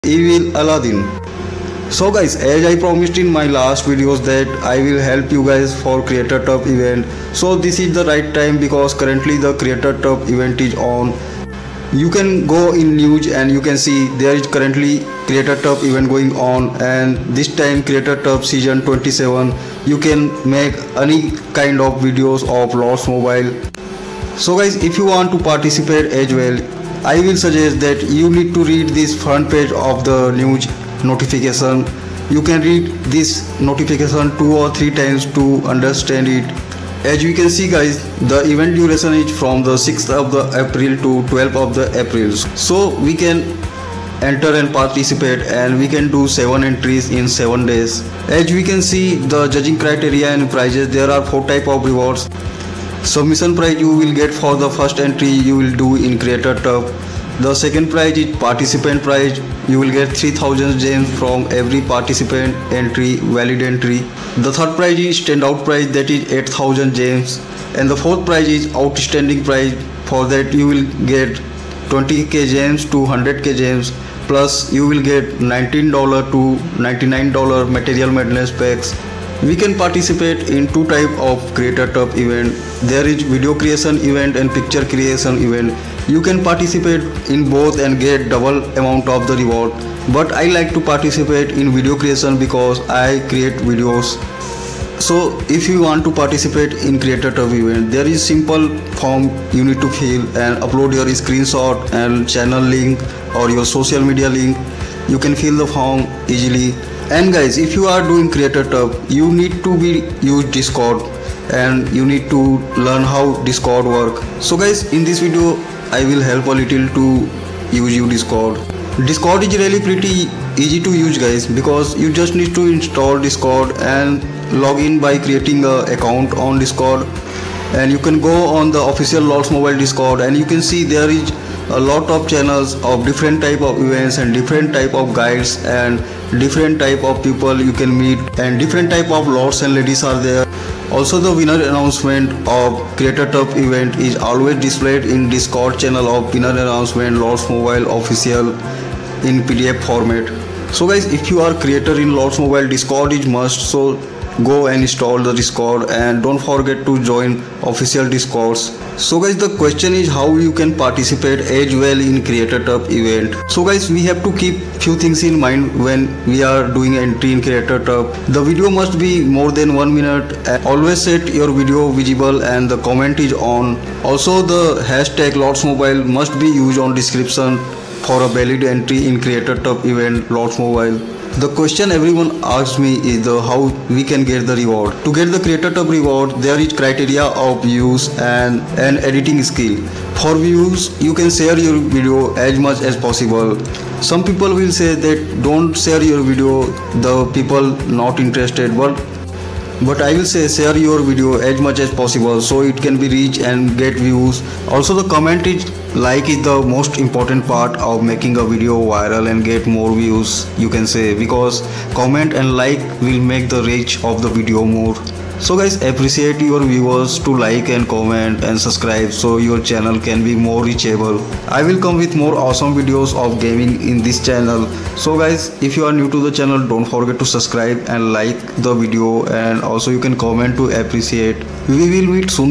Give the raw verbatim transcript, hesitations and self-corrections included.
Evil Aladdin. So guys, as I promised in my last videos that I will help you guys for Creator Tub event. So this is the right time because currently the Creator Tub event is on. You can go in news and you can see there is currently Creator Tub event going on, and this time Creator Tub season twenty-seven you can make any kind of videos of Lost Mobile. So guys, if you want to participate as well, I will suggest that you need to read this front page of the news notification. You can read this notification two or three times to understand it. As you can see guys, the event duration is from the sixth of the April to twelfth of the April. So we can enter and participate, and we can do seven entries in seven days. As we can see the judging criteria and prizes, there are four type of rewards. Submission prize you will get for the first entry you will do in Creator Tub. The second prize is participant prize. You will get three thousand gems from every participant entry, valid entry. The third prize is standout prize, that is eight thousand gems. And the fourth prize is outstanding prize. For that you will get twenty K gems to one hundred K gems. Plus you will get nineteen dollars to ninety-nine dollars material maintenance packs. We can participate in two type of Creator Tub event. There is video creation event and picture creation event. You can participate in both and get double amount of the reward. But I like to participate in video creation because I create videos. So if you want to participate in Creator Tub event, there is simple form you need to fill and upload your screenshot and channel link or your social media link. You can fill the form easily. And guys, if you are doing Creator Tub, you need to be use Discord and you need to learn how Discord work. So guys, in this video I will help a little to use you Discord. Discord is really pretty easy to use guys, because you just need to install Discord and log in by creating a account on Discord. And you can go on the official Lost Mobile Discord and you can see there is a lot of channels of different type of events and different type of guides and different type of people you can meet, and different type of lords and ladies are there. Also the winner announcement of Creator Tub event is always displayed in Discord channel of winner announcement Lost Mobile official in P D F format. So guys, if you are creator in Lost Mobile, Discord is must. So go and install the Discord and don't forget to join official Discords. So guys, the question is how you can participate as well in Creator Tub event. So guys, we have to keep few things in mind when we are doing entry in Creator Tub. The video must be more than one minute. And always set your video visible and the comment is on. Also the hashtag Lost Mobile must be used on description for a valid entry in Creator Tub event Lost Mobile. The question everyone asks me is the how we can get the reward. To get the Creator Tub reward, there is criteria of views and an editing skill. For views, you can share your video as much as possible. Some people will say that don't share your video, the people not interested, but But I will say share your video as much as possible so it can be reach and get views. Also the comment is like is the most important part of making a video viral and get more views, you can say, because comment and like will make the reach of the video more. So guys, appreciate your viewers to like and comment and subscribe so your channel can be more reachable. I will come with more awesome videos of gaming in this channel. So guys, if you are new to the channel, don't forget to subscribe and like the video, and also you can comment to appreciate. We will meet soon.